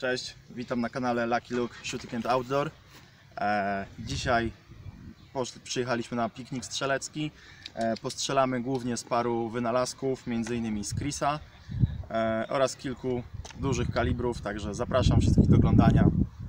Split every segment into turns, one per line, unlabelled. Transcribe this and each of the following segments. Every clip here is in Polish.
Cześć, witam na kanale Lucky Luke Shooting and Outdoor. Dzisiaj przyjechaliśmy na piknik strzelecki. Postrzelamy głównie z paru wynalazków, m.in. z Chrisa oraz kilku dużych kalibrów, także zapraszam wszystkich do oglądania.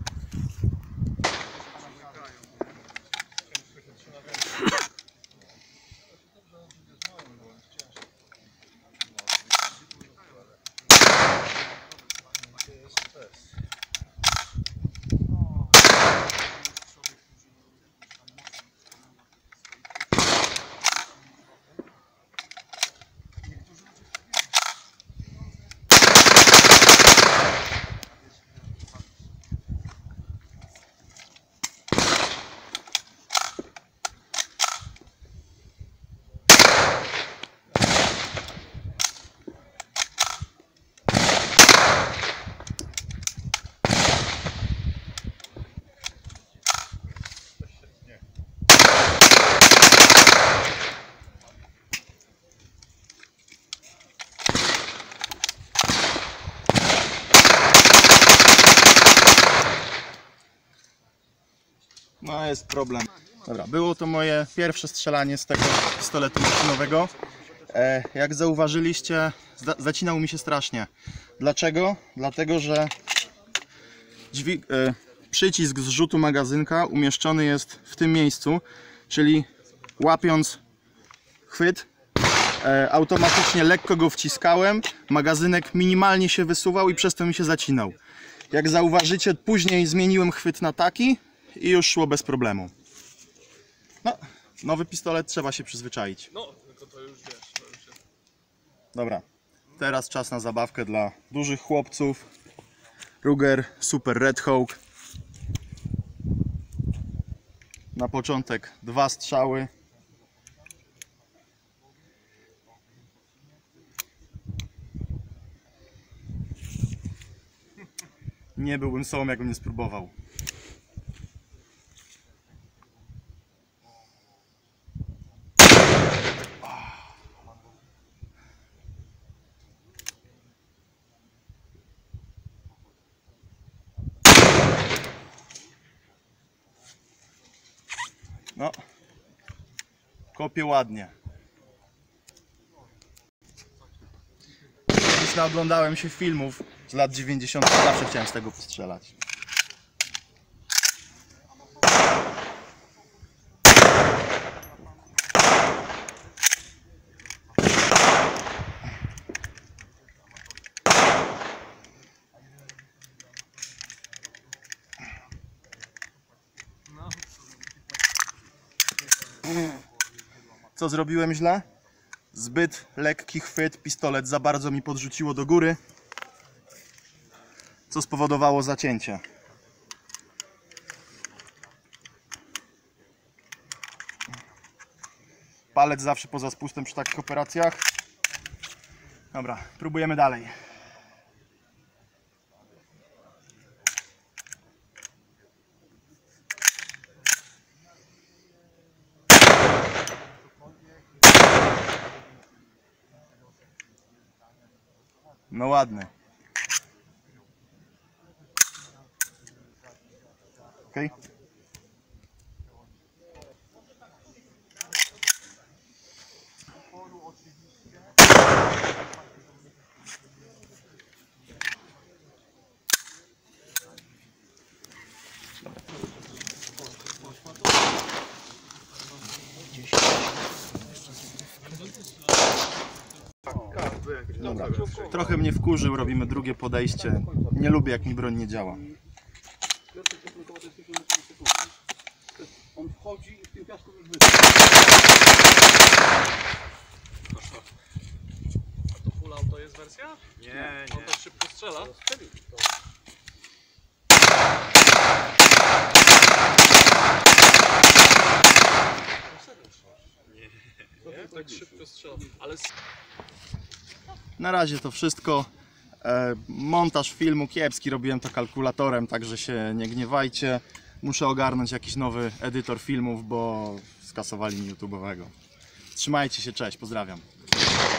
No jest problem. Dobra, było to moje pierwsze strzelanie z tego pistoletu maszynowego. Jak zauważyliście, zacinał mi się strasznie. Dlaczego? Dlatego, że przycisk zrzutu magazynka umieszczony jest w tym miejscu, czyli łapiąc chwyt, automatycznie lekko go wciskałem, magazynek minimalnie się wysuwał i przez to mi się zacinał. Jak zauważycie, później zmieniłem chwyt na taki i już szło bez problemu. No, nowy pistolet, trzeba się przyzwyczaić.
No, tylko to już wiesz, to już jest...
Dobra, teraz czas na zabawkę dla dużych chłopców. Ruger Super Red Hawk. Na początek 2 strzały. Nie byłbym sobą, jakbym nie spróbował. No, kopię ładnie. Już naoglądałem się filmów z lat 90. Zawsze chciałem z tego postrzelać. Co zrobiłem źle? Zbyt lekki chwyt, pistolet za bardzo mi podrzuciło do góry, co spowodowało zacięcie. Palec zawsze poza spustem przy takich operacjach. Dobra, próbujemy dalej. No ładny. Okej. Dobra, trochę mnie wkurzył, robimy drugie podejście. Nie lubię, jak mi broń nie działa.
On wchodzi i w tym piasku już wyszedł.
A to full auto jest wersja?
Nie,
On tak szybko strzela? Nie, tak szybko strzela. Ale...
Na razie to wszystko. Montaż filmu kiepski, robiłem to kalkulatorem, także się nie gniewajcie. Muszę ogarnąć jakiś nowy edytor filmów, bo skasowali mi YouTube'owego. Trzymajcie się, cześć, pozdrawiam.